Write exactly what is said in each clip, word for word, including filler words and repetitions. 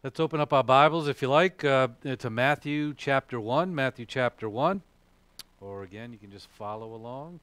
Let's open up our Bibles, if you like, uh, to Matthew chapter one. Matthew chapter one. Or again, you can just follow along.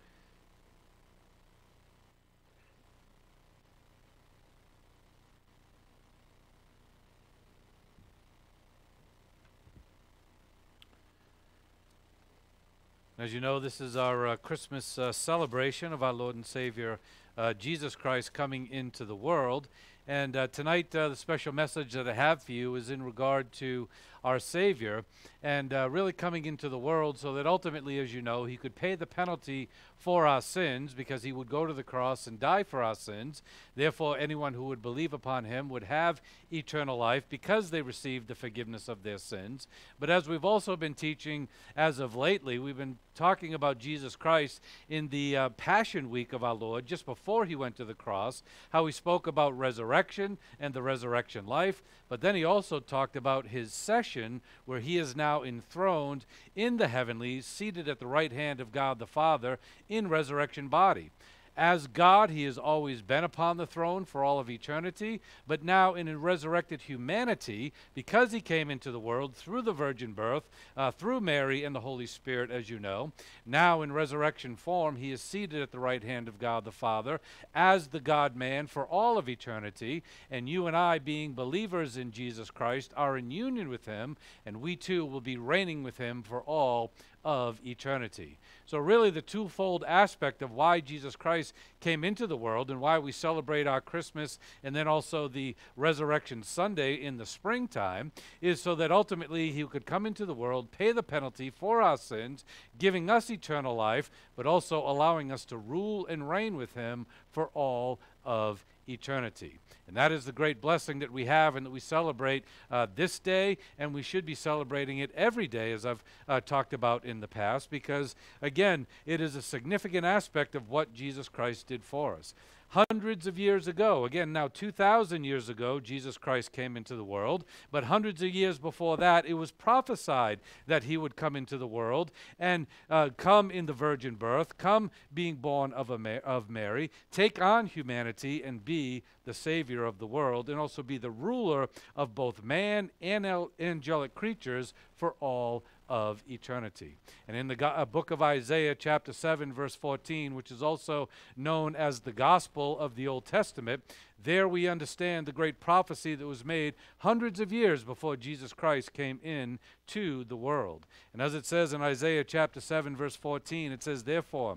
As you know, this is our uh, Christmas uh, celebration of our Lord and Savior uh, Jesus Christ coming into the world. And uh, tonight, uh, the special message that I have for you is in regard to our Savior and uh, really coming into the world so that ultimately, as you know, he could pay the penalty for our sins because he would go to the cross and die for our sins. Therefore, anyone who would believe upon him would have eternal life because they received the forgiveness of their sins. But as we've also been teaching as of lately, we've been talking about Jesus Christ in the uh, Passion Week of our Lord, just before he went to the cross, how he spoke about resurrection and the resurrection life, but then he also talked about his session where he is now enthroned in the heavenlies, seated at the right hand of God the Father in resurrection body. As God, he has always been upon the throne for all of eternity, but now in a resurrected humanity, because he came into the world through the virgin birth, uh, through Mary and the Holy Spirit, as you know, now in resurrection form, he is seated at the right hand of God the Father as the God-man for all of eternity, and you and I, being believers in Jesus Christ, are in union with him, and we too will be reigning with him for all of eternity. So really the twofold aspect of why Jesus Christ came into the world and why we celebrate our Christmas and then also the Resurrection Sunday in the springtime is so that ultimately he could come into the world, pay the penalty for our sins, giving us eternal life, but also allowing us to rule and reign with him for all of eternity. And that is the great blessing that we have and that we celebrate uh, this day, and we should be celebrating it every day, as I've uh, talked about in the past, because, again, it is a significant aspect of what Jesus Christ did for us. Hundreds of years ago, again, now two thousand years ago, Jesus Christ came into the world, but hundreds of years before that, it was prophesied that he would come into the world and uh, come in the virgin birth, come being born of, a Ma of Mary, take on humanity and be the Savior of the world, and also be the ruler of both man and angelic creatures for all of eternity. And in the go uh, book of Isaiah, chapter seven, verse fourteen, which is also known as the Gospel of the Old Testament, there we understand the great prophecy that was made hundreds of years before Jesus Christ came in to the world. And as it says in Isaiah chapter seven, verse fourteen, it says, "Therefore,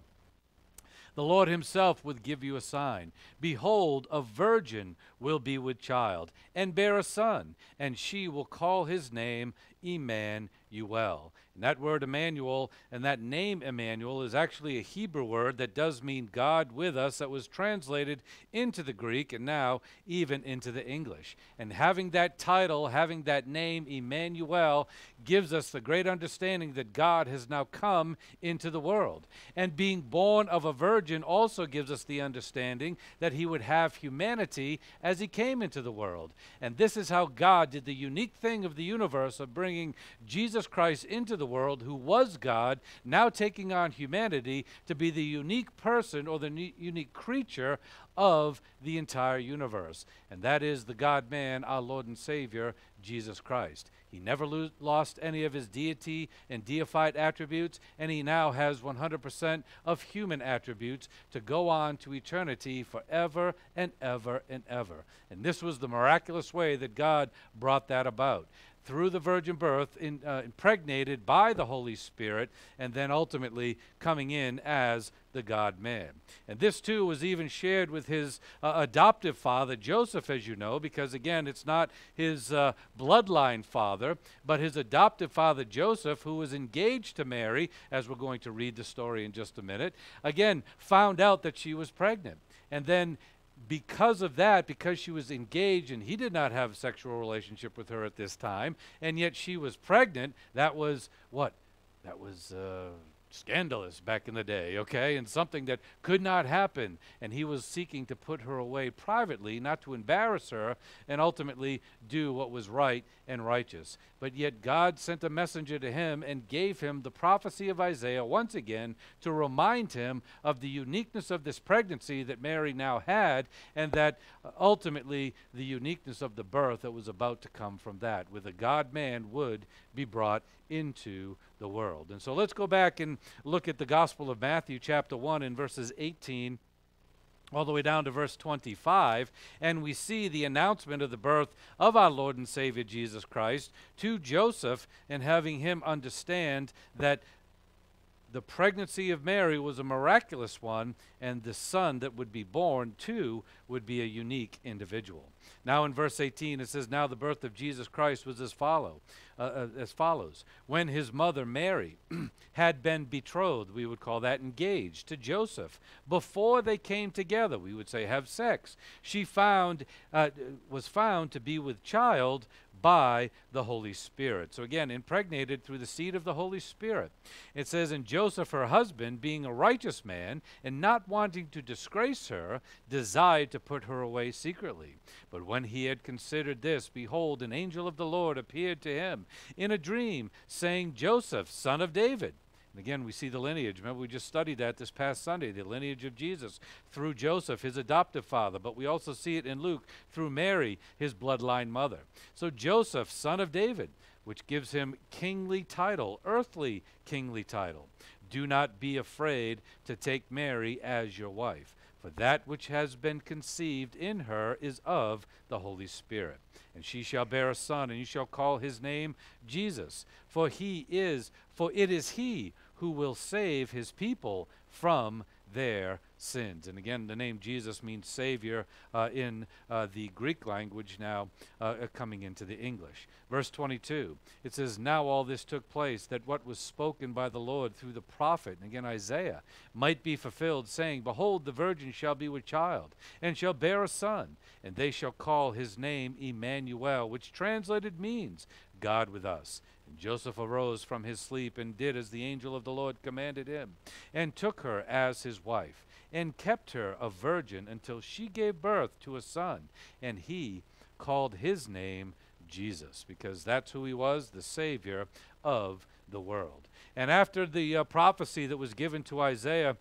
the Lord himself would give you a sign. Behold, a virgin will be with child, and bear a son, and she will call his name Emmanuel." And that word Emmanuel and that name Emmanuel is actually a Hebrew word that does mean God with us, that was translated into the Greek and now even into the English. And having that title, having that name Emmanuel, gives us the great understanding that God has now come into the world. And being born of a virgin also gives us the understanding that he would have humanity as he came into the world. And this is how God did the unique thing of the universe of bringing Jesus Christ into the world, who was God, now taking on humanity to be the unique person or the unique creature of the entire universe. And that is the God-man, our Lord and Savior, Jesus Christ. He never lo lost any of his deity and deified attributes, and he now has one hundred percent of human attributes to go on to eternity forever and ever and ever. And this was the miraculous way that God brought that about, through the virgin birth, in, uh, impregnated by the Holy Spirit, and then ultimately coming in as the God-man. And this too was even shared with his uh, adoptive father, Joseph, as you know, because again, it's not his uh, bloodline father, but his adoptive father, Joseph, who was engaged to Mary, as we're going to read the story in just a minute, again, found out that she was pregnant. And then because of that, because she was engaged and he did not have a sexual relationship with her at this time, and yet she was pregnant, that was what? That was uh, scandalous back in the day, okay, and something that could not happen. And he was seeking to put her away privately, not to embarrass her, and ultimately do what was right and righteous. But yet God sent a messenger to him and gave him the prophecy of Isaiah once again to remind him of the uniqueness of this pregnancy that Mary now had, and that uh, ultimately the uniqueness of the birth that was about to come from that, where the God-man would be brought into the world. And so let's go back and look at the Gospel of Matthew chapter one in verses eighteen all the way down to verse twenty-five, and we see the announcement of the birth of our Lord and Savior Jesus Christ to Joseph, and having him understand that the pregnancy of Mary was a miraculous one, and the son that would be born too would be a unique individual. Now in verse eighteen it says, "Now the birth of Jesus Christ was as follow, uh, uh, as follows. When his mother Mary had been betrothed," we would call that engaged, "to Joseph, before they came together," we would say have sex, "she found uh, was found to be with child by the Holy Spirit." So again, impregnated through the seed of the Holy Spirit. It says, "And Joseph, her husband, being a righteous man, and not wanting to disgrace her, desired to put her away secretly. But when he had considered this, behold, an angel of the Lord appeared to him in a dream, saying, Joseph, son of David." And again, we see the lineage. Remember, we just studied that this past Sunday, the lineage of Jesus through Joseph, his adoptive father. But we also see it in Luke through Mary, his bloodline mother. So Joseph, son of David, which gives him kingly title, earthly kingly title. "Do not be afraid to take Mary as your wife, for that which has been conceived in her is of the Holy Spirit. And she shall bear a son, and you shall call his name Jesus, for he is, for it is he who will save his people from their sins." And again, the name Jesus means Savior uh, in uh, the Greek language, now uh, coming into the English. Verse twenty-two, it says, "Now all this took place, that what was spoken by the Lord through the prophet," and again Isaiah, "might be fulfilled, saying, Behold, the virgin shall be with child, and shall bear a son, and they shall call his name Emmanuel," which translated means God with us. "And Joseph arose from his sleep, and did as the angel of the Lord commanded him, and took her as his wife, and kept her a virgin until she gave birth to a son, and he called his name Jesus," because that's who he was, the Savior of the world. And after the uh, prophecy that was given to Isaiah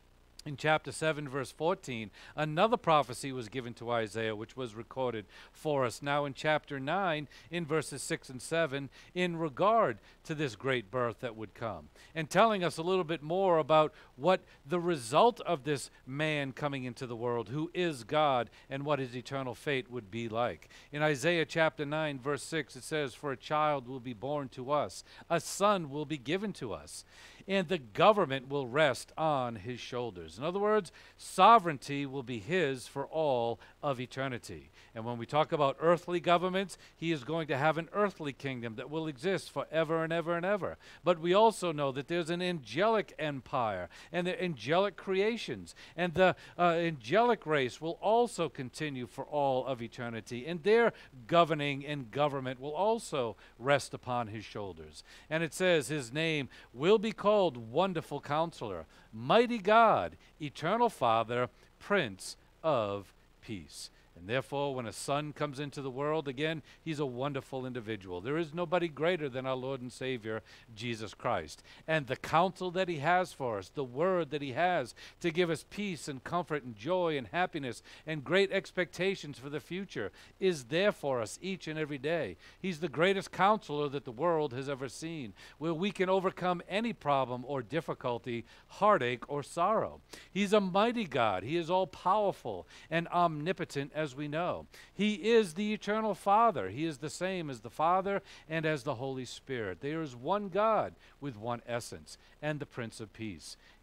in chapter seven, verse fourteen, another prophecy was given to Isaiah, which was recorded for us now in chapter nine, in verses six and seven, in regard to this great birth that would come, and telling us a little bit more about what the result of this man coming into the world, who is God, and what his eternal fate would be like. In Isaiah chapter nine, verse six, it says, "For a child will be born to us, a son will be given to us, and the government will rest on his shoulders." In other words, sovereignty will be his for all of eternity. And when we talk about earthly governments, he is going to have an earthly kingdom that will exist forever and ever and ever. But we also know that there's an angelic empire and the angelic creations, and the uh, angelic race will also continue for all of eternity, and their governing and government will also rest upon his shoulders. And it says his name will be called Wonderful Counselor, Mighty God, Eternal Father, Prince of Peace. And therefore, when a son comes into the world, again, he's a wonderful individual. There is nobody greater than our Lord and Savior, Jesus Christ. And the counsel that he has for us, the word that he has to give us peace and comfort and joy and happiness and great expectations for the future, is there for us each and every day. He's the greatest counselor that the world has ever seen, where we can overcome any problem or difficulty, heartache or sorrow. He's a mighty God. He is all-powerful and omnipotent, as we know. He is the eternal Father. He is the same as the Father and as the Holy Spirit. There is one God with one essence, and the Prince of Peace.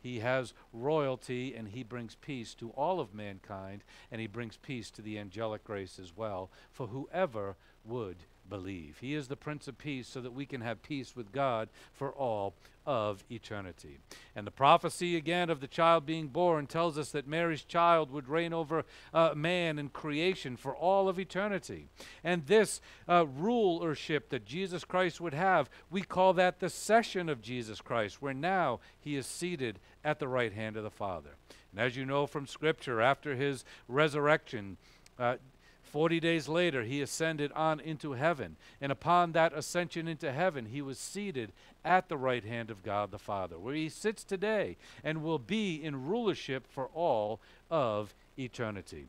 He has royalty, and he brings peace to all of mankind, and he brings peace to the angelic race as well, for whoever would believe. He is the Prince of Peace, so that we can have peace with God for all of eternity. And the prophecy again of the child being born tells us that Mary's child would reign over uh, man and creation for all of eternity. And this uh, rulership that Jesus Christ would have, we call that the session of Jesus Christ, where now he is seated at the right hand of the Father. And as you know from Scripture, after his resurrection, uh, Forty days later, he ascended on into heaven, and upon that ascension into heaven, he was seated at the right hand of God the Father, where he sits today and will be in rulership for all of eternity.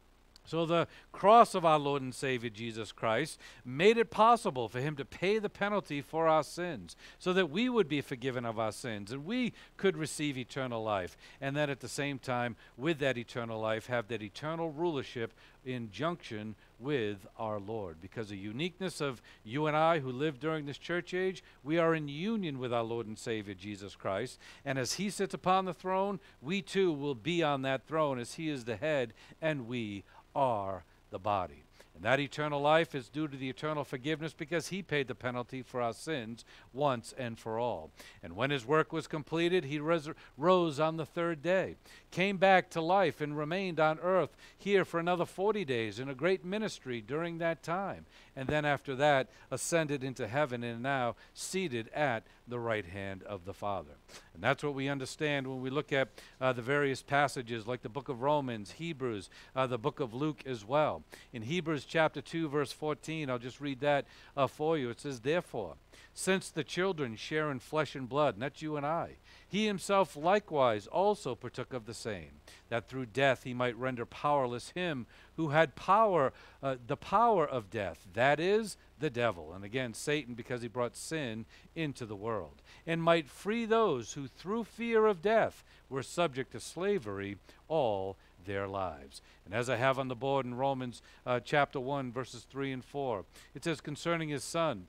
So the cross of our Lord and Savior Jesus Christ made it possible for him to pay the penalty for our sins, so that we would be forgiven of our sins and we could receive eternal life, and then at the same time, with that eternal life, have that eternal rulership in junction with our Lord. Because the uniqueness of you and I who live during this church age, we are in union with our Lord and Savior Jesus Christ, and as he sits upon the throne, we too will be on that throne, as he is the head and we are the body. And that eternal life is due to the eternal forgiveness, because he paid the penalty for our sins once and for all. And when his work was completed, he res- rose on the third day, came back to life, and remained on earth here for another forty days in a great ministry during that time. And then after that, ascended into heaven, and now seated at the right hand of the Father. And that's what we understand when we look at uh, the various passages like the book of Romans, Hebrews, uh, the book of Luke as well. In Hebrews chapter two, verse fourteen, I'll just read that uh, for you. It says, "Therefore, since the children share in flesh and blood," and that's you and I, "he himself likewise also partook of the same, that through death he might render powerless him who had power, uh, the power of death, that is, the devil," and again, Satan, because he brought sin into the world, "and might free those who through fear of death were subject to slavery all their lives." And as I have on the board in Romans uh, chapter one, verses three and four, it says concerning his son,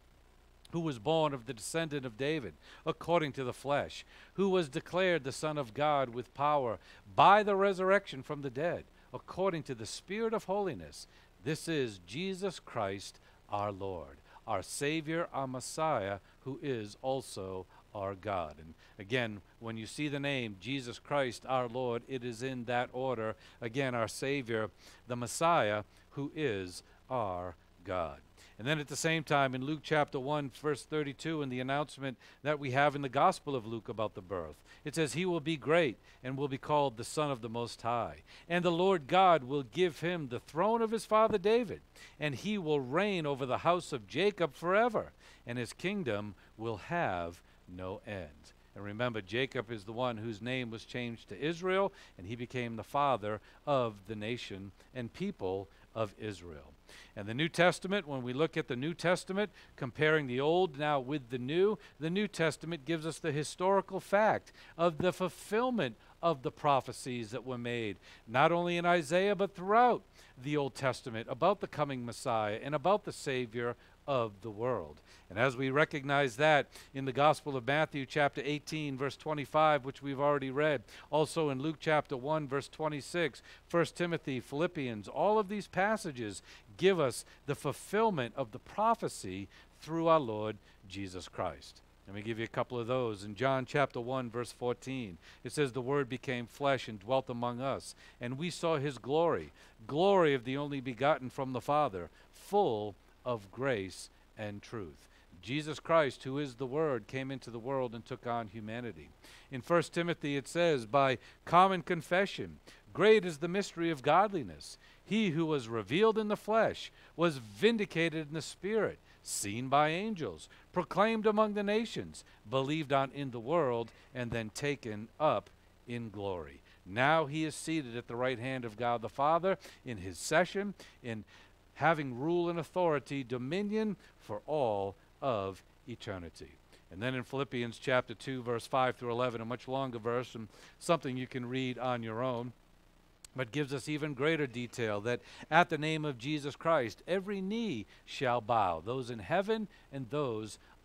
who was born of the descendant of David, according to the flesh, who was declared the Son of God with power by the resurrection from the dead, according to the Spirit of holiness. This is Jesus Christ our Lord, our Savior, our Messiah, who is also our God. And again, when you see the name Jesus Christ our Lord, it is in that order. Again, our Savior, the Messiah, who is our God. And then at the same time, in Luke chapter one, verse thirty-two, in the announcement that we have in the Gospel of Luke about the birth, it says, "He will be great and will be called the Son of the Most High. And the Lord God will give him the throne of his father David, and he will reign over the house of Jacob forever, and his kingdom will have no end." And remember, Jacob is the one whose name was changed to Israel, and he became the father of the nation and people of Israel. And the New Testament, when we look at the New Testament, comparing the Old now with the New, the New Testament gives us the historical fact of the fulfillment of the prophecies that were made, not only in Isaiah, but throughout the Old Testament, about the coming Messiah and about the Savior of the world. And as we recognize that in the Gospel of Matthew chapter eighteen, verse twenty-five, which we've already read, also in Luke chapter one, verse twenty-six, First Timothy, Philippians, all of these passages give us the fulfillment of the prophecy through our Lord Jesus Christ. Let me give you a couple of those. In John chapter one, verse fourteen, it says, "The Word became flesh and dwelt among us, and we saw his glory, glory of the only begotten from the Father, full of grace and truth." Jesus Christ, who is the Word, came into the world and took on humanity. In First Timothy it says, "By common confession, great is the mystery of godliness. He who was revealed in the flesh was vindicated in the Spirit, seen by angels, proclaimed among the nations, believed on in the world, and then taken up in glory." Now he is seated at the right hand of God the Father in his session, in having rule and authority, dominion for all of eternity. And then in Philippians chapter two, verse five through eleven, a much longer verse and something you can read on your own, but gives us even greater detail that at the name of Jesus Christ, every knee shall bow, those in heaven and those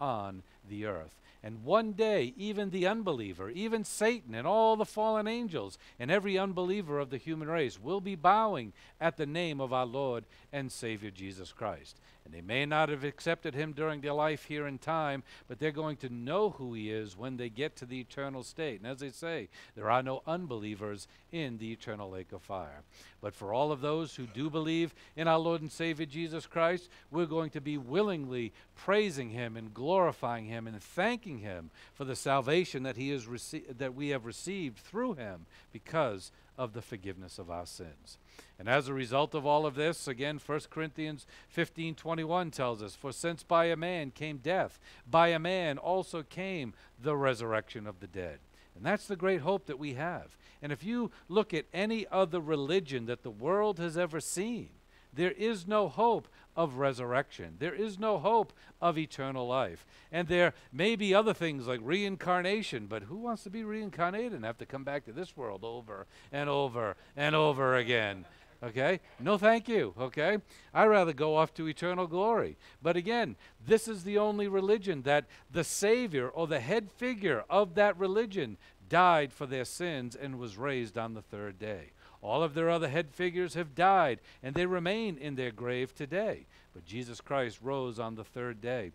on the earth. And one day, even the unbeliever, even Satan and all the fallen angels and every unbeliever of the human race will be bowing at the name of our Lord and Savior Jesus Christ. And they may not have accepted him during their life here in time, but they're going to know who he is when they get to the eternal state. And as they say, there are no unbelievers in the eternal lake of fire. But for all of those who do believe in our Lord and Savior Jesus Christ, we're going to be willingly praising him and glorifying him and thanking him for the salvation that he is rece- that we have received through him because of the forgiveness of our sins. And as a result of all of this, again, First Corinthians fifteen twenty-one tells us, "For since by a man came death, by a man also came the resurrection of the dead." And that's the great hope that we have. And if you look at any other religion that the world has ever seen, there is no hope of resurrection. There is no hope of eternal life. And there may be other things like reincarnation, but who wants to be reincarnated and have to come back to this world over and over and over again? Okay? No thank you, okay? I'd rather go off to eternal glory. But again, this is the only religion that the Savior or the head figure of that religion died for their sins and was raised on the third day. All of their other head figures have died, and they remain in their grave today. But Jesus Christ rose on the third day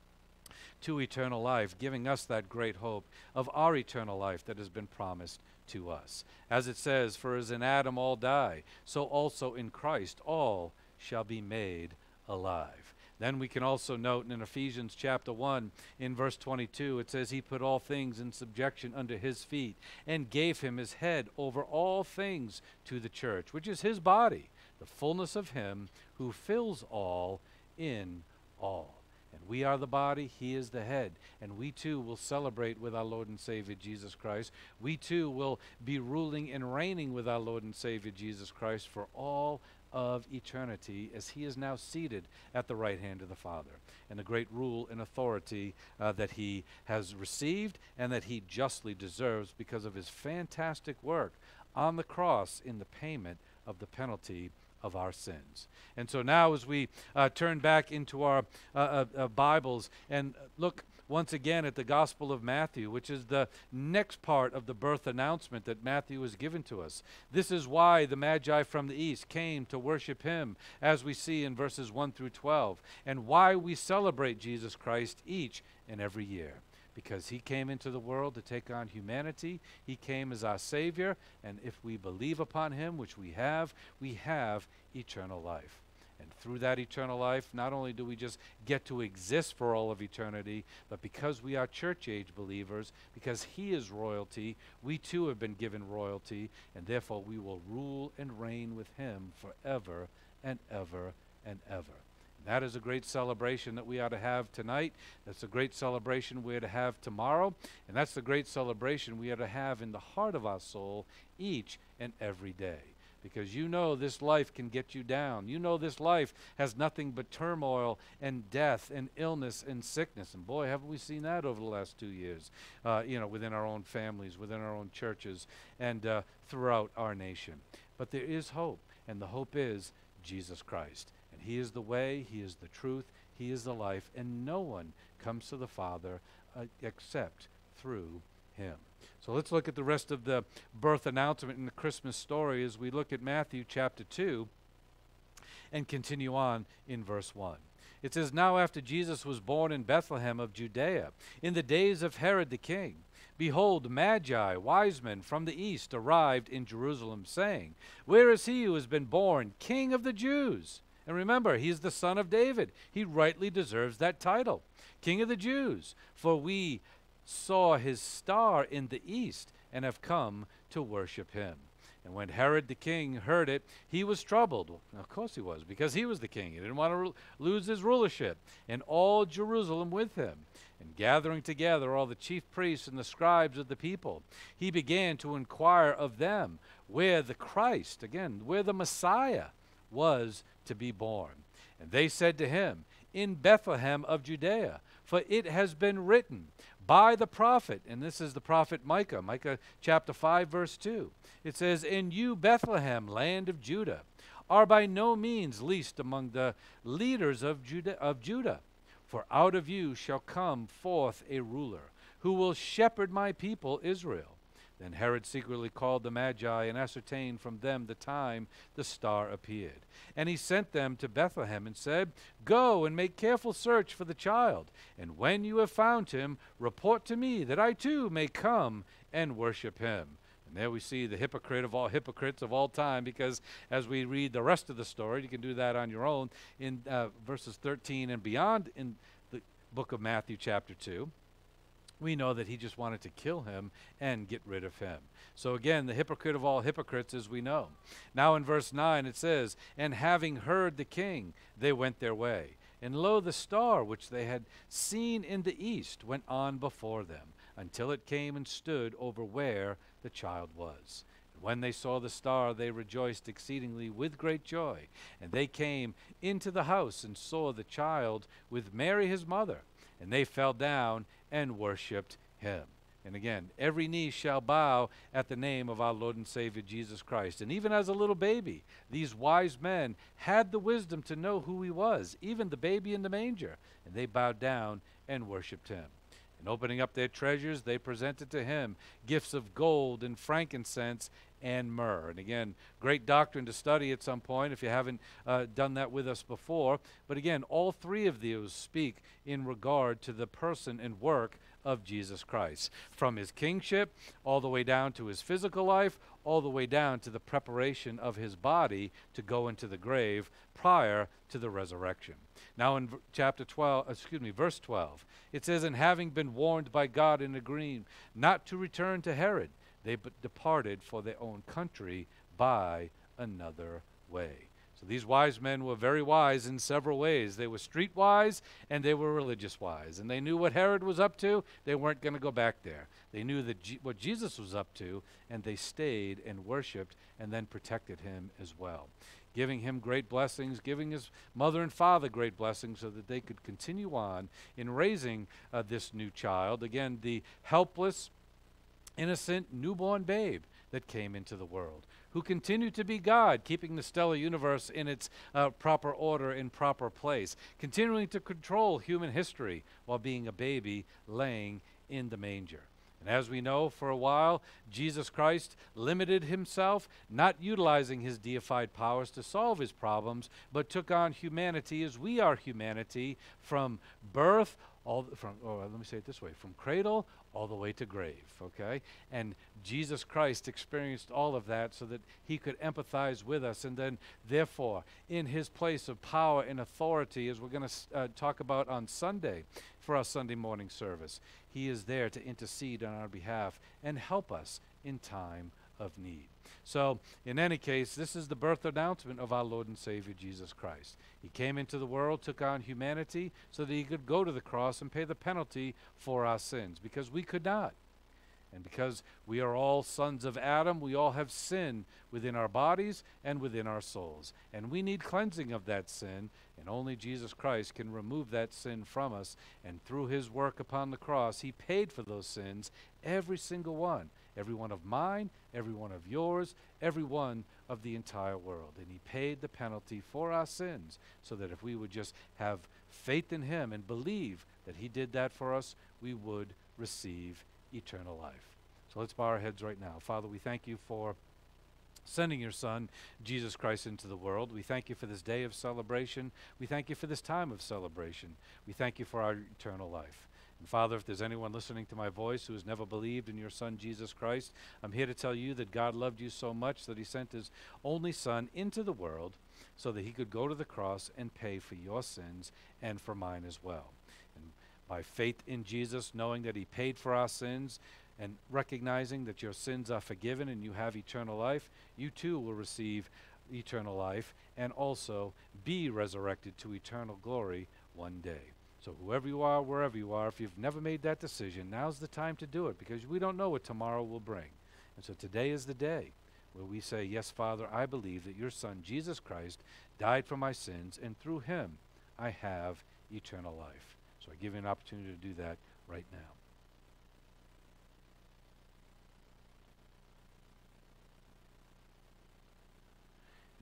to eternal life, giving us that great hope of our eternal life that has been promised to us. As it says, "For as in Adam all die, so also in Christ all shall be made alive." Then we can also note in Ephesians chapter one, in verse twenty-two, it says, "He put all things in subjection under his feet, and gave him his head over all things to the church," which is his body, the fullness of him who fills all in all. And we are the body, he is the head. And we too will celebrate with our Lord and Savior Jesus Christ. We too will be ruling and reigning with our Lord and Savior Jesus Christ for all of eternity, as he is now seated at the right hand of the Father, and the great rule and authority uh, that he has received and that he justly deserves because of his fantastic work on the cross in the payment of the penalty of our sins. And so now as we uh, turn back into our uh, uh, uh, Bibles and look once again at the Gospel of Matthew, which is the next part of the birth announcement that Matthew has given to us. This is why the Magi from the east came to worship him, as we see in verses one through twelve, and why we celebrate Jesus Christ each and every year. Because he came into the world to take on humanity. He came as our Savior, and if we believe upon him, which we have, we have eternal life. And through that eternal life, not only do we just get to exist for all of eternity, but because we are church-age believers, because he is royalty, we too have been given royalty, and therefore we will rule and reign with him forever and ever and ever. That is a great celebration that we ought to have tonight. That's a great celebration we ought to have tomorrow. And that's the great celebration we ought to have in the heart of our soul each and every day. Because you know this life can get you down. You know this life has nothing but turmoil and death and illness and sickness. And boy, haven't we seen that over the last two years, uh, you know, within our own families, within our own churches, and uh, throughout our nation. But there is hope, and the hope is Jesus Christ. And he is the way, he is the truth, he is the life, and no one comes to the Father uh, except through him. So let's look at the rest of the birth announcement in the Christmas story as we look at Matthew chapter two and continue on in verse one. It says, "Now after Jesus was born in Bethlehem of Judea, in the days of Herod the king, behold, Magi, wise men from the east, arrived in Jerusalem, saying, Where is he who has been born King of the Jews? And remember, he's the son of David. He rightly deserves that title, King of the Jews. For we saw his star in the east and have come to worship him. And when Herod the king heard it, he was troubled." Well, of course he was, because he was the king. He didn't want to lose his rulership. "And all Jerusalem with him. And gathering together all the chief priests and the scribes of the people, he began to inquire of them where the Christ," again, where the Messiah, "was to be born. And they said to him, In Bethlehem of Judea, for it has been written by the prophet," and this is the prophet Micah, Micah chapter five, verse two. It says, "And you, Bethlehem, land of Judah, are by no means least among the leaders of Judah, of Judah. For out of you shall come forth a ruler, who will shepherd my people Israel. Then Herod secretly called the Magi and ascertained from them the time the star appeared. And he sent them to Bethlehem and said, Go and make careful search for the child, and when you have found him, report to me, that I too may come and worship him. And there we see the hypocrite of all hypocrites of all time, because as we read the rest of the story, you can do that on your own in uh, verses thirteen and beyond in the book of Matthew chapter two. We know that he just wanted to kill him and get rid of him. So again, the hypocrite of all hypocrites, as we know. Now in verse nine it says, And having heard the king, they went their way. And lo, the star which they had seen in the east went on before them, until it came and stood over where the child was. And when they saw the star, they rejoiced exceedingly with great joy. And they came into the house and saw the child with Mary his mother. And they fell down and worshipped him. And again, every knee shall bow at the name of our Lord and Savior Jesus Christ. And even as a little baby, these wise men had the wisdom to know who he was, even the baby in the manger. And they bowed down and worshipped him. And opening up their treasures, they presented to him gifts of gold and frankincense and myrrh. And again, great doctrine to study at some point if you haven't uh, done that with us before. But again, all three of these speak in regard to the person and work of Jesus Christ, from his kingship all the way down to his physical life, all the way down to the preparation of his body to go into the grave prior to the resurrection. Now in v- chapter twelve, excuse me, verse twelve, it says, And having been warned by God in a dream not to return to Herod, they but departed for their own country by another way. So these wise men were very wise in several ways. They were street wise and they were religious wise. And they knew what Herod was up to. They weren't going to go back there. They knew that G- what Jesus was up to, and they stayed and worshiped and then protected him as well, giving him great blessings, giving his mother and father great blessings so that they could continue on in raising uh, this new child. Again, the helpless, innocent, newborn babe that came into the world, who continued to be God, keeping the stellar universe in its uh, proper order, in proper place, continuing to control human history while being a baby laying in the manger. And as we know, for a while, Jesus Christ limited himself, not utilizing his deified powers to solve his problems, but took on humanity as we are humanity, from birth, all th- from, or let me say it this way, from cradle all the way to grave, okay? And Jesus Christ experienced all of that so that he could empathize with us. And then, therefore, in his place of power and authority, as we're going to uh, talk about on Sunday for our Sunday morning service, he is there to intercede on our behalf and help us in time of need. So, in any case, this is the birth announcement of our Lord and Savior Jesus Christ. He came into the world, took on humanity, so that he could go to the cross and pay the penalty for our sins, because we could not. And because we are all sons of Adam, we all have sin within our bodies and within our souls. And we need cleansing of that sin, and only Jesus Christ can remove that sin from us. And through his work upon the cross, he paid for those sins, every single one. Every one of mine, every one of yours, every one of the entire world. And he paid the penalty for our sins, so that if we would just have faith in him and believe that he did that for us, we would receive eternal life. So let's bow our heads right now. Father, we thank you for sending your Son, Jesus Christ, into the world. We thank you for this day of celebration. We thank you for this time of celebration. We thank you for our eternal life. And Father, if there's anyone listening to my voice who has never believed in your Son, Jesus Christ, I'm here to tell you that God loved you so much that he sent his only Son into the world so that he could go to the cross and pay for your sins and for mine as well. And by faith in Jesus, knowing that he paid for our sins and recognizing that your sins are forgiven and you have eternal life, you too will receive eternal life and also be resurrected to eternal glory one day. So whoever you are, wherever you are, if you've never made that decision, now's the time to do it, because we don't know what tomorrow will bring. And so today is the day where we say, yes, Father, I believe that your Son, Jesus Christ, died for my sins, and through him I have eternal life. So I give you an opportunity to do that right now.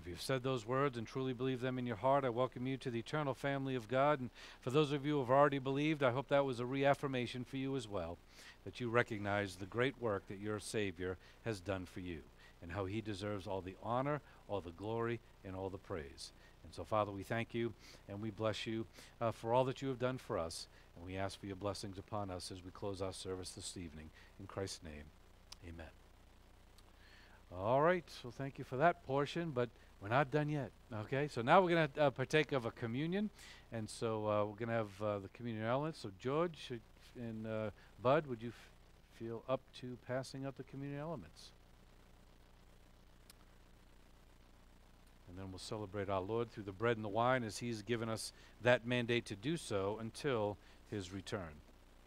If you've said those words and truly believe them in your heart, I welcome you to the eternal family of God. And for those of you who have already believed, I hope that was a reaffirmation for you as well, that you recognize the great work that your Savior has done for you and how he deserves all the honor, all the glory, and all the praise. And so, Father, we thank you and we bless you uh, for all that you have done for us. And we ask for your blessings upon us as we close our service this evening. In Christ's name, amen. All right, so thank you for that portion, but we're not done yet, okay? So now we're going to uh, partake of a communion, and so uh, we're going to have uh, the communion elements. So George and uh, Bud, would you f feel up to passing out the communion elements? And then we'll celebrate our Lord through the bread and the wine as he's given us that mandate to do so until his return.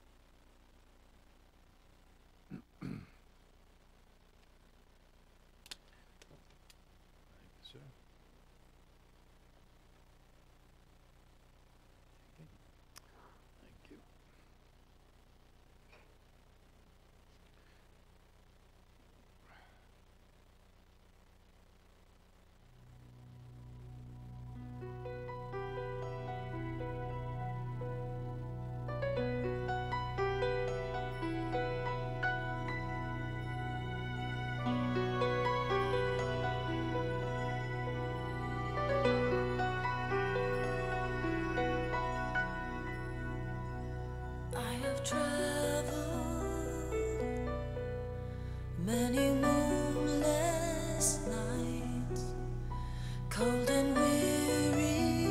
Many moonless nights, cold and weary,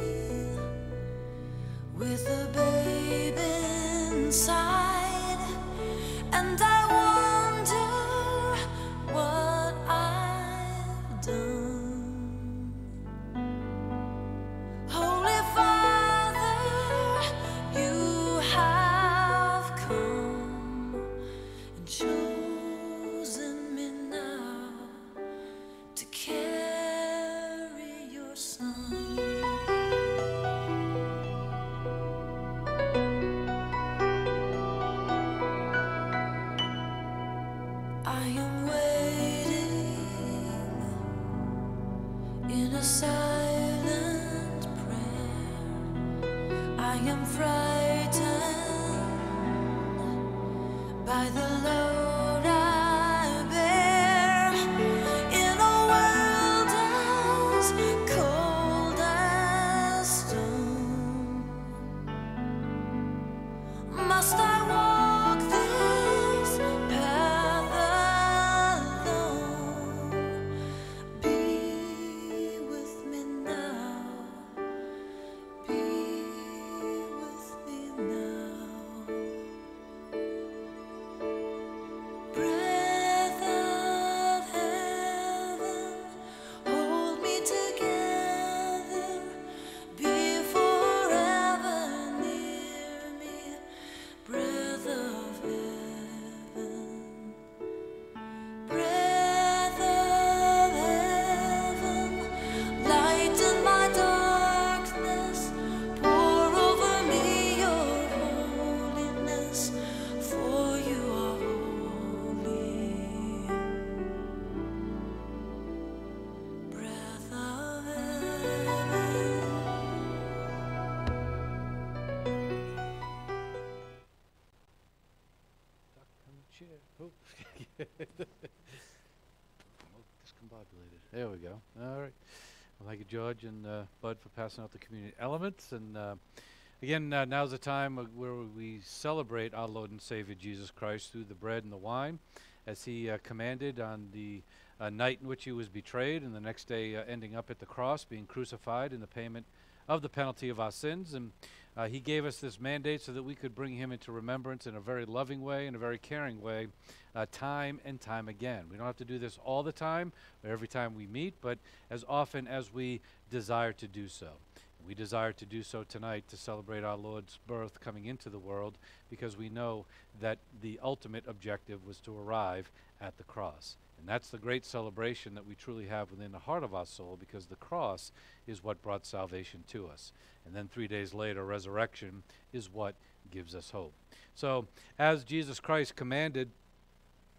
with a babe inside, and I wonder what I've done. Holy Father, you have come and chosen me now to carry your Son. I am waiting in a silent prayer. I am frightened by the load I bear in a world as cold as stone. Must I walk this path alone? Be with me now. Be with me now. Breath of heaven, hold me together. Be forever near me. Breath of heaven, breath of heaven, lighten my darkness. Pour over me your holiness, for you are holy. Breath of heaven. Oh. Discombobulated. There we go. All right. Well, thank you, George and uh, Bud, for passing out the community elements. And uh, again, uh, now's the time uh, where we celebrate our Lord and Savior Jesus Christ through the bread and the wine, as he uh, commanded on the uh, night in which he was betrayed, and the next day uh, ending up at the cross, being crucified in the payment of the penalty of our sins. And uh, he gave us this mandate so that we could bring him into remembrance in a very loving way, in a very caring way, uh, time and time again. We don't have to do this all the time or every time we meet, but as often as we desire to do so. We desire to do so tonight to celebrate our Lord's birth coming into the world, because we know that the ultimate objective was to arrive at the cross. And that's the great celebration that we truly have within the heart of our soul, because the cross is what brought salvation to us. And then three days later, resurrection is what gives us hope. So, as Jesus Christ commanded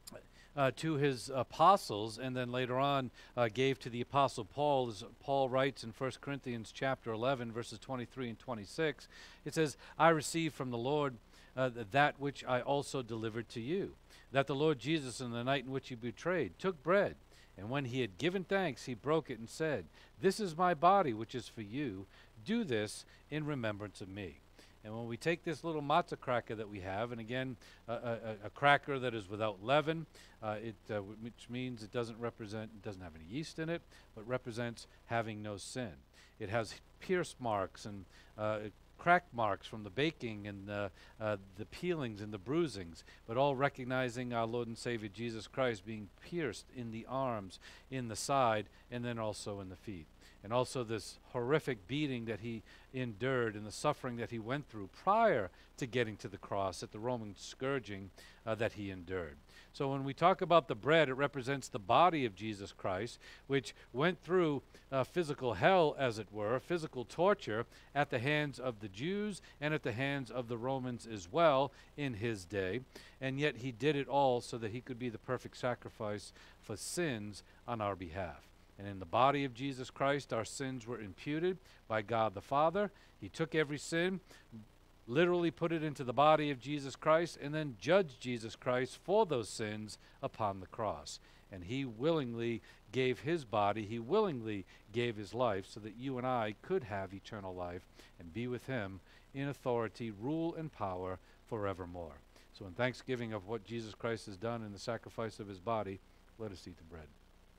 uh, to his apostles, and then later on uh, gave to the apostle Paul. As Paul writes in First Corinthians chapter eleven, verses twenty-three and twenty-six, it says, I received from the Lord uh, th- that which I also delivered to you, that the Lord Jesus, in the night in which he betrayed, took bread, and when he had given thanks, he broke it and said, This is my body, which is for you. Do this in remembrance of me. And when we take this little matzah cracker that we have, and again, a, a, a cracker that is without leaven, uh, it, uh, w- which means it doesn't represent, it doesn't have any yeast in it, but represents having no sin. It has pierce marks and uh, crack marks from the baking and uh, uh, the peelings and the bruisings, but all recognizing our Lord and Savior Jesus Christ being pierced in the arms, in the side, and then also in the feet. And also this horrific beating that he endured and the suffering that he went through prior to getting to the cross at the Roman scourging uh, that he endured. So when we talk about the bread, it represents the body of Jesus Christ, which went through uh, physical hell, as it were, physical torture at the hands of the Jews and at the hands of the Romans as well in his day. And yet he did it all so that he could be the perfect sacrifice for sins on our behalf. And in the body of Jesus Christ, our sins were imputed by God the Father. He took every sin, literally put it into the body of Jesus Christ, and then judged Jesus Christ for those sins upon the cross. And he willingly gave his body, he willingly gave his life so that you and I could have eternal life and be with him in authority, rule, and power forevermore. So in thanksgiving of what Jesus Christ has done in the sacrifice of his body, let us eat the bread.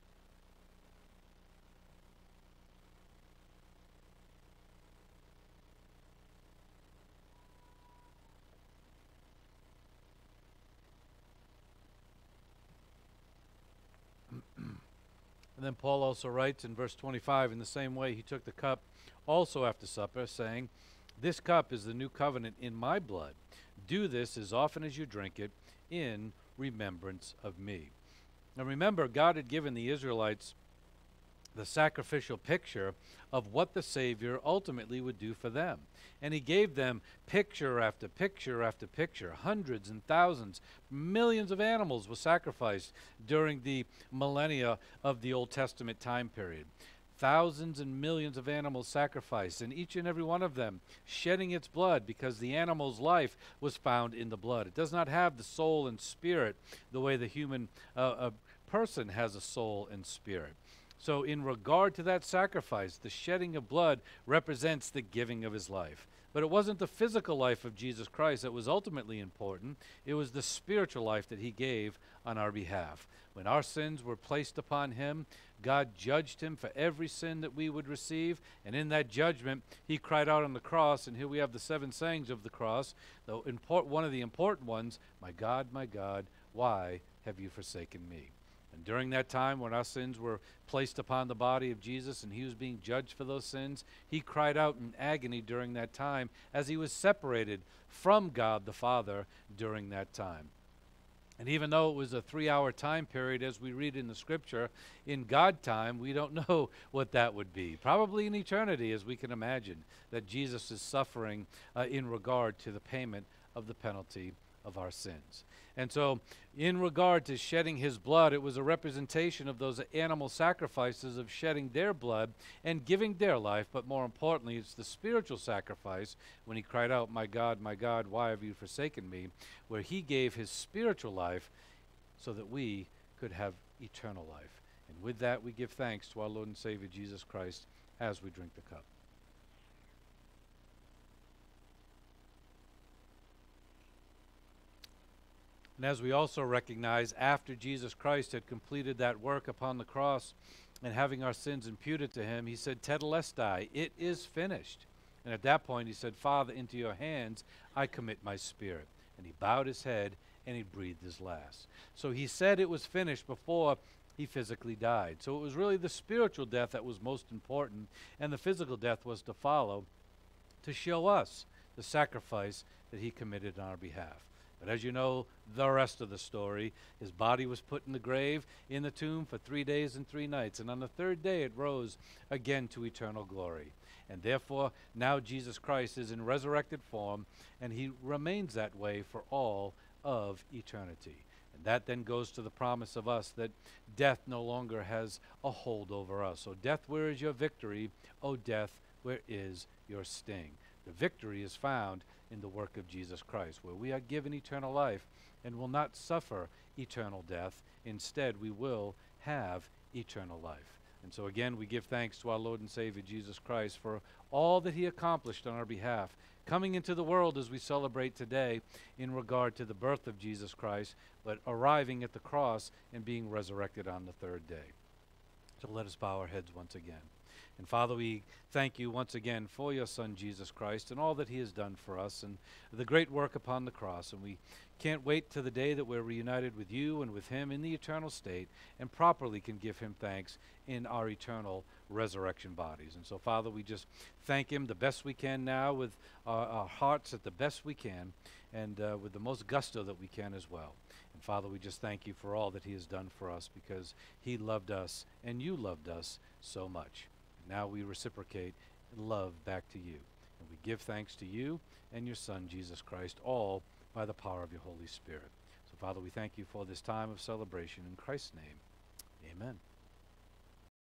And then Paul also writes in verse twenty-five, in the same way he took the cup also after supper, saying, This cup is the new covenant in my blood. Do this as often as you drink it in remembrance of me. Now remember, God had given the Israelites the sacrificial picture of what the Savior ultimately would do for them. And he gave them picture after picture after picture. Hundreds and thousands, millions of animals were sacrificed during the millennia of the Old Testament time period. Thousands and millions of animals sacrificed, and each and every one of them shedding its blood because the animal's life was found in the blood. It does not have the soul and spirit the way the human uh, uh, person has a soul and spirit. So in regard to that sacrifice, the shedding of blood represents the giving of his life. But it wasn't the physical life of Jesus Christ that was ultimately important. It was the spiritual life that he gave on our behalf. When our sins were placed upon him, God judged him for every sin that we would receive. And in that judgment, he cried out on the cross. And here we have the seven sayings of the cross. The import, one of the important ones, My God, my God, why have you forsaken me? And during that time when our sins were placed upon the body of Jesus and he was being judged for those sins, he cried out in agony during that time as he was separated from God the Father during that time. And even though it was a three-hour time period, as we read in the scripture, in God time, we don't know what that would be. Probably in eternity, as we can imagine, that Jesus is suffering uh, in regard to the payment of the penalty of our sins. And so in regard to shedding his blood, it was a representation of those animal sacrifices of shedding their blood and giving their life. But more importantly, it's the spiritual sacrifice when he cried out, My God, my God, why have you forsaken me? Where he gave his spiritual life so that we could have eternal life. And with that, we give thanks to our Lord and Savior Jesus Christ as we drink the cup. And as we also recognize, after Jesus Christ had completed that work upon the cross and having our sins imputed to him, he said, Tetelestai, it is finished. And at that point he said, Father, into your hands I commit my spirit. And he bowed his head and he breathed his last. So he said it was finished before he physically died. So it was really the spiritual death that was most important, and the physical death was to follow to show us the sacrifice that he committed on our behalf. But as you know, the rest of the story, his body was put in the grave, in the tomb for three days and three nights. And on the third day it rose again to eternal glory. And therefore, now Jesus Christ is in resurrected form, and he remains that way for all of eternity. And that then goes to the promise of us that death no longer has a hold over us. So death, where is your victory? O death, where is your sting? The victory is found in the work of Jesus Christ, where we are given eternal life and will not suffer eternal death. Instead, we will have eternal life. And so again, we give thanks to our Lord and Savior Jesus Christ for all that he accomplished on our behalf, coming into the world as we celebrate today in regard to the birth of Jesus Christ, but arriving at the cross and being resurrected on the third day. So let us bow our heads once again. And Father, we thank you once again for your Son, Jesus Christ, and all that he has done for us, and the great work upon the cross. And we can't wait to the day that we're reunited with you and with him in the eternal state, and properly can give him thanks in our eternal resurrection bodies. And so, Father, we just thank him the best we can now, with our, our hearts at the best we can, and uh, with the most gusto that we can as well. And Father, we just thank you for all that he has done for us, because he loved us and you loved us so much. Now we reciprocate love back to you. And we give thanks to you and your Son, Jesus Christ, all by the power of your Holy Spirit. So, Father, we thank you for this time of celebration. In Christ's name, amen.